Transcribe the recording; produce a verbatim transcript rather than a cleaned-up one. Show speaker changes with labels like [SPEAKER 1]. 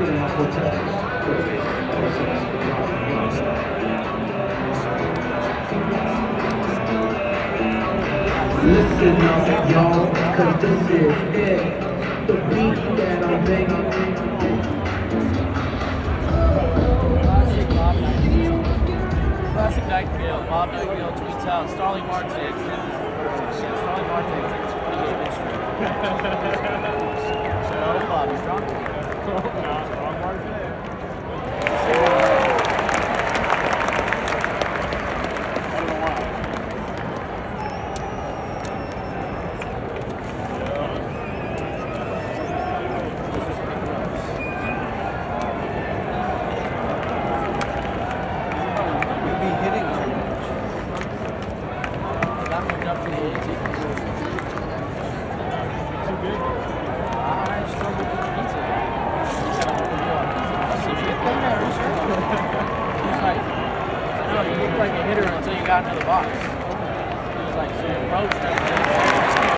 [SPEAKER 1] Listen up, y'all, cause this is it. The beat that I'm making.
[SPEAKER 2] Classic Nightingale, Bob Nightingale tweets out, Starling Martin extends his Starling Martin extends his twenty-game streak. So, Bobby, strong.
[SPEAKER 3] No, strong Martin.
[SPEAKER 2] Like a hitter until you got into the box. It was like some approach.